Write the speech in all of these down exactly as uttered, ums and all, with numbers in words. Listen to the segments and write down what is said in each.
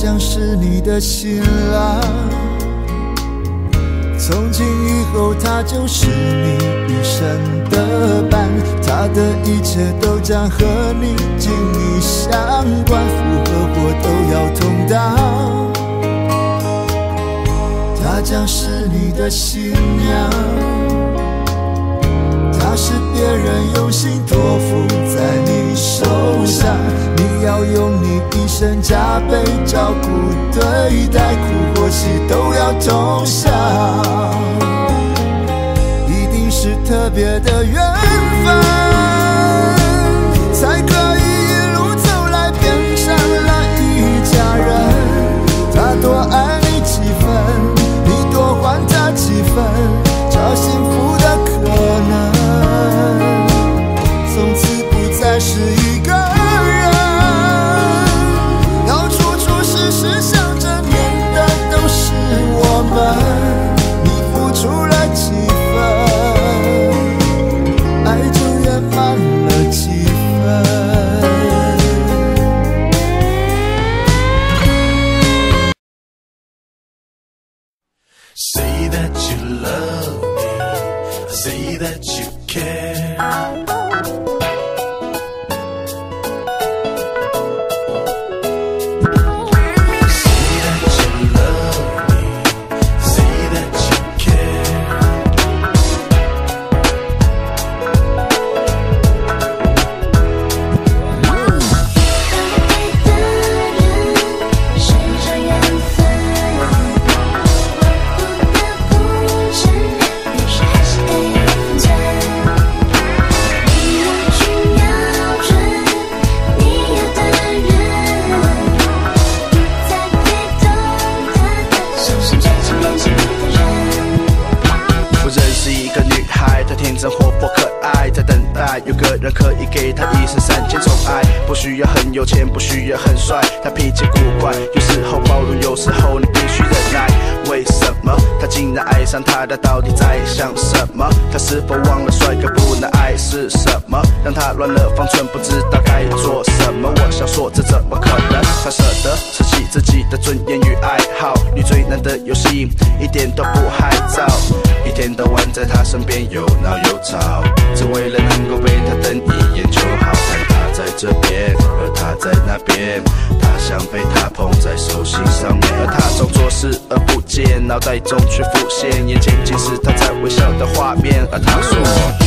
将是你的新郎，从今以后他就是你一生的伴，他的一切都将和你紧密相关，福和祸都要同当。她将是你的新娘，她是别人用心托付在你手上，你要用你一生加倍照顾对待，苦或喜都要同享，一定是特别的缘分，才可以一路走来变成了一家人。他多爱你几分，你多还他几分，找幸福的可能，从此不再是一个人，要处处时时想着念的都是我们，你付出了几分，爱就圆满了几分。 Say that you love me, say that you care. Say that you love me, say that you care. 有个人可以给他一生三千宠爱，不需要很有钱，不需要很帅，他脾气古怪，有时候包容，有时候你必须忍耐。为什么他竟然爱上他？他到底在想什么？他是否忘了帅哥不能爱是什么？让他乱了方寸，不知道该做什么。我想说，这怎么可能？他舍得舍弃自己的尊严与爱好，你最难的游戏一点都不害臊，一天到晚在他身边有闹有吵，只为了能够被他瞪一眼就好。看他在这边，而他在那边，他想被他捧在手心上面，而他装作视而不见，脑袋中却浮现眼前尽是他在微笑的画面。而他说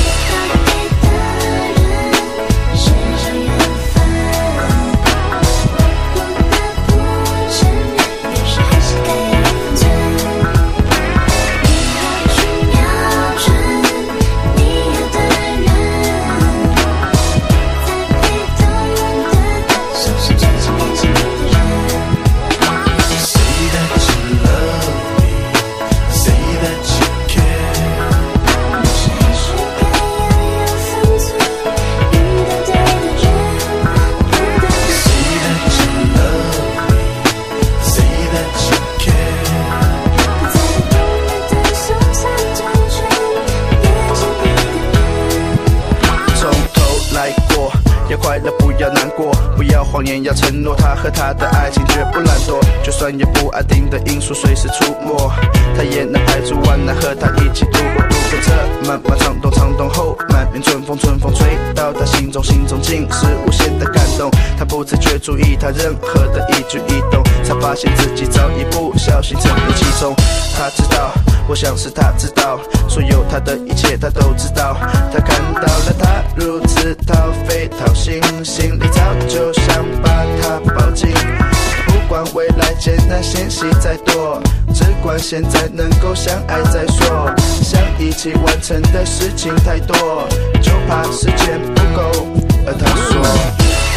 谎言要承诺，他和他的爱情绝不懒惰，就算有不安定的因素随时出没，他也能排除万难和他一起度过。度过这漫漫长冬，长冬后满面春风，春风吹到他心中，心中尽是无限的感动。他不自觉注意他任何的一举一动，才发现自己早已不小心沉溺其中。他知道，我想是他知道，所有他的一切他都知道。他看到了他如此掏肺掏心，心里早就想把他抱紧。不管未来艰难险险再多，只管现在能够相爱再说。想一起完成的事情太多，就怕时间不够。而他说